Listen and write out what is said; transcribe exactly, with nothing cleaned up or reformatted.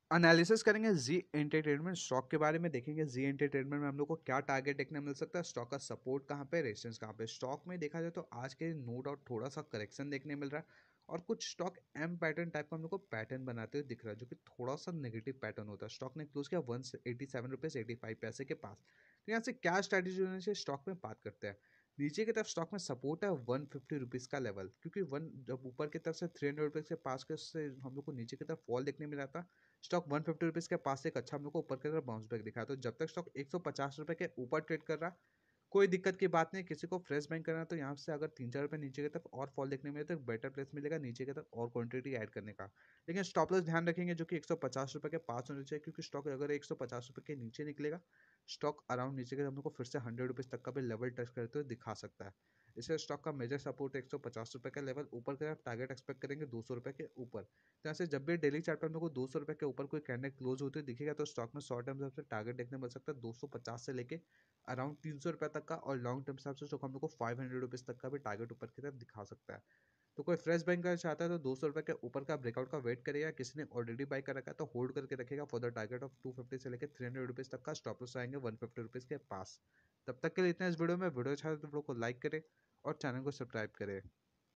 Analysis करेंगे जी entertainment stock के बारे में, देखेंगे जी एंटरटेनमेंट में हम लोग को क्या टारगेट देखने मिल सकता है, स्टॉक का सपोर्ट कहाँ पे, रेजिस्टेंस कहाँ पे। स्टॉक में देखा जाए तो आज के नो डाउट थोड़ा सा करेक्शन देखने मिल रहा है और कुछ स्टॉक एम पैटर्न टाइप का हम लोग को पैटर्न बनाते हुए दिख रहा है, जो कि थोड़ा सा नेगेटिव पैटर्न होता है। स्टॉक ने क्लोज किया one eighty seven rupees eighty five पैसे के पास। तो यहाँ से क्या स्ट्रैटेजी होने से स्टॉक में बात करते हैं। नीचे की तरफ स्टॉक में सपोर्ट है वन फिफ्टी रुपीज़ का लेवल, क्योंकि वन जब ऊपर की तरफ से थ्री हंड्रेड रुपीज़ के पास के उससे हम लोग को नीचे की तरफ फॉल देखने मिला था। स्टॉक वन फिफ्टी रुपीज़ के पास से एक अच्छा हम लोग को ऊपर की तरफ बाउंस बैक दिखा। तो जब तक स्टॉक एक सौ पचास रुपये के ऊपर ट्रेड कर रहा, कोई दिक्कत की बात नहीं। किसी को फ्रेश बैंक करना है तो यहाँ से अगर तीन चार रुपये नीचे की तरफ और फॉल देखने मिले तो एक बेटर प्लेस मिलेगा नीचे की तरफ और क्वांटिटी ऐड करने का। लेकिन स्टॉप लॉस ध्यान रखेंगे जो कि एक सौ पचास रुपये के पास होने चाहिए, क्योंकि स्टॉक अगर एक सौ पचास रुपये के नीचे निकलेगा, स्टॉक अराउंड नीचे के हम लोग को फिर से हंड्रेड रुपीज़ तक का भी लेवल टच करते हुए दिखा सकता है। इसे स्टॉक का मेजर सपोर्ट एक सौ पचास रुपये का लेवल, ऊपर की तरफ टारगेट एक्सपेक्ट करेंगे दो सौ रुपये के ऊपर। तो ऐसे जब भी डेली चार्ट पर हम लोग को दो सौ रुपये के ऊपर कोई कैंडल क्लोज होते दिखेगा तो स्टॉक में शॉर्ट टर्म से टारगेट देखने मिल सकता है दो सौ पचास से लेके अराउंड तीन सौ रुपये तक का, और लॉन्ग टर्म हिसाब से स्टॉक हम लोग को फाइव हंड्रेड रुपीज़ तक का भी टारगेट ऊपर की तरफ दिखा सकता है। तो कोई फ्रेश बाइंग करना चाहता है तो दो सौ रुपये के ऊपर का ब्रेकआउट का वेट करेगा। किसी ने ऑलरेडी बाई कर रखा है तो होल्ड करके रखेगा for the target of two fifty से लेकर थ्री हंड्रेड रुपीज़ तक का स्टॉप लॉस आएंगे वन फिफ्टी रुपीज़ के पास। तब तक के लिए इतना इस वीडियो में। वीडियो अच्छा है तो वीडियो को लाइक करें और चैनल को सब्सक्राइब करें।